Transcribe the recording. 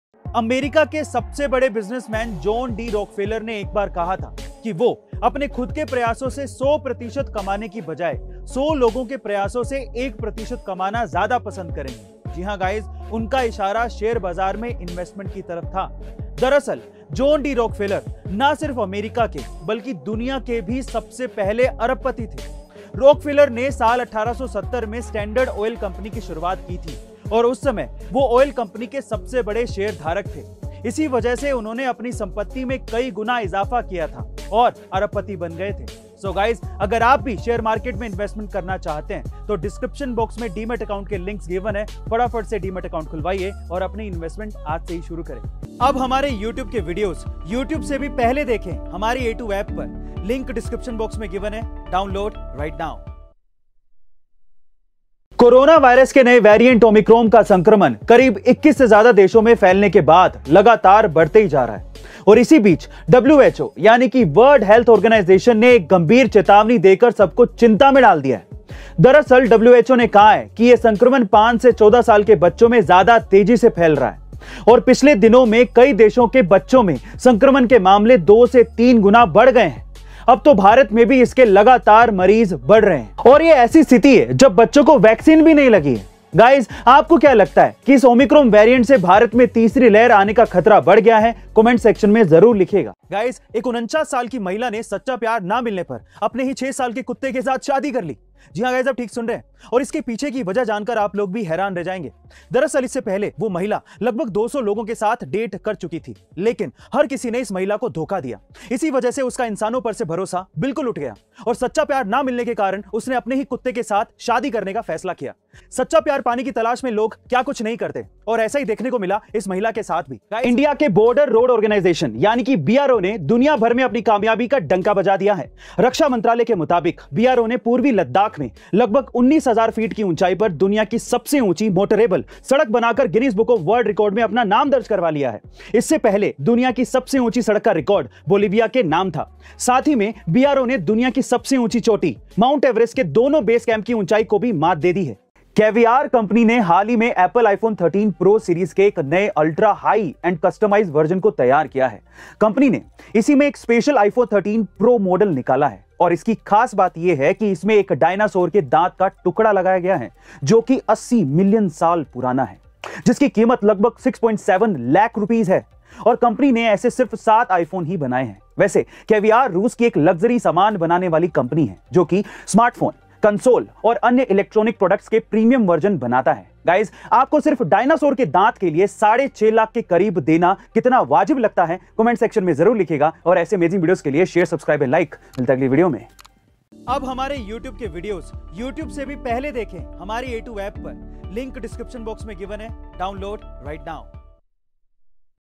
America के सबसे बड़े बिजनेसमैन जॉन डी रॉकफेलर ने एक बार कहा था कि वो अपने खुद के प्रयासों से 100% कमाने की बजाय 100 लोगों के प्रयासों से 1% कमाना ज्यादा पसंद करेंगे। जी हां गाइस, उनका इशारा शेयर बाजार में इन्वेस्टमेंट की तरफ था। दरअसल जॉन डी रॉकफेलर ना सिर्फ अमेरिका के बल्कि दुनिया के भी सबसे पहले अरबपति थे। रॉकफेलर ने साल 1870 में स्टैंडर्ड ऑयल कंपनी की शुरुआत की थी और उस समय वो ऑयल कंपनी के सबसे बड़े शेयर धारक थे। इसी वजह से उन्होंने अपनी संपत्ति में कई गुना इजाफा किया था और अरबपति बन गए थे। सो गाइस, अगर आप भी शेयर मार्केट में इन्वेस्टमेंट करना चाहते हैं तो डिस्क्रिप्शन बॉक्स में डीमैट अकाउंट के लिंक्स गिवन है। फटाफट से डीमैट अकाउंट खुलवाइए और अपनी इन्वेस्टमेंट आज से ही शुरू करें। अब हमारे YouTube के वीडियोस YouTube से भी पहले देखें हमारी A2 ऐप पर। लिंक डिस्क्रिप्शन बॉक्स में गिवन है, download right now. Corona virus के नए वेरिएंट ओमिक्रॉन का संक्रमण करीब 21 से ज्यादा देशों में फैलने के बाद लगातार बढ़ते ही जा रहा है और इसी बीच WHO यानी कि वर्ल्ड हेल्थ ऑर्गेनाइजेशन ने एक गंभीर चेतावनी देकर सबको चिंता में डाल दिया है। दरअसल WHO ने कहा है कि यह संक्रमण 5 से 14 साल के बच्चों में ज्यादा तेजी से फैल रहा है और पिछले दिनों में कई देशों के बच्चों में संक्रमण के मामले 2 से 3 गुना बढ़ गए हैं। अब तो भारत में भी इसके लगातार मरीज बढ़ रहे हैं और ये ऐसी स्थिति है जब बच्चों को वैक्सीन भी नहीं लगी है। गाइस, आपको क्या लगता है कि इस ओमिक्रॉन वेरिएंट से भारत में तीसरी लहर आने का खतरा बढ़ गया है? कमेंट सेक्शन में जरूर लिखिएगा। गाइस, एक 49 साल की महिला ने सच्चा प्यार ना मिलने पर अपने ही 6 साल के कुत्ते के साथ शादी कर ली। जी हाँ गाइस, आप ठीक सुन रहे हैं और इसके पीछे की वजह जानकर आप लोग भी हैरान रह जाएंगे। दरअसल इससे पहले वो महिला लगभग 200 लोगों के साथ डेट कर चुकी थी, लेकिन हर किसी ने इस महिला को धोखा दिया। इसी वजह से उसका इंसानों पर से भरोसा बिल्कुल उठ गया और सच्चा प्यार ना मिलने के कारण उसने अपने ही कुत्ते के साथ शादी करने का फैसला किया। सच्चा प्यार पाने की तलाश में लोग क्या कुछ नहीं करते और ऐसा ही देखने को मिला इस महिला के साथ भी। इंडिया के बॉर्डर रोड ऑर्गेनाइजेशन यानी कि BRO ने दुनिया भर में अपनी कामयाबी का डंका बजा दिया है। रक्षा मंत्रालय के मुताबिक BRO ने पूर्वी लद्दाख में लगभग 19,000 फीट की ऊंचाई पर दुनिया की सबसे ऊंची मोटरेबल सड़क बनाकर Guinness book of world record में अपना नाम दर्ज करवा लिया है। इससे पहले दुनिया की सबसे ऊंची सड़क का रिकॉर्ड बोलिविया के नाम था। साथ ही में BRO ने दुनिया की सबसे ऊंची चोटी माउंट एवरेस्ट के दोनों बेस कैंप की ऊंचाई को भी मात दे दी है। कैवियार कंपनी ने हाल ही में एप्पल आईफोन 13 प्रो सीरीज के एक नए ultra high end customised version को तैयार किया है। कंपनी ने इसी में एक स्पेशल आईफोन 13 प्रो मॉडल निकाला है और इसकी खास बात यह है कि इसमें एक डायनासोर के दांत का टुकड़ा लगाया गया है जो कि 80 मिलियन साल पुराना है, जिसकी कीमत लगभग 6.7 लाख रुपीस है और कंपनी ने ऐसे सिर्फ 7 आईफोन ही बनाए हैं। वैसे कैवियार रूस की एक लग्जरी सामान बनाने वाली कंपनी है जो कि स्मार्टफोन, कंसोल और अन्य इलेक्ट्रॉनिक प्रोडक्ट्स के प्रीमियम वर्जन बनाता है। गाइस, आपको सिर्फ डायनासोर के दांत के लिए 6.5 लाख के करीब देना कितना वाजिब लगता है? कमेंट सेक्शन में जरूर लिखिएगा और ऐसे अमेजिंग वीडियोस के लिए शेयर, सब्सक्राइब एंड लाइक। मिलता है अगली वीडियो में। अब हमारे YouTube के वीडियोस YouTube से भी पहले देखें हमारी A2 ऐप पर। लिंक डिस्क्रिप्शन बॉक्स में गिवन है, डाउनलोड राइट नाउ।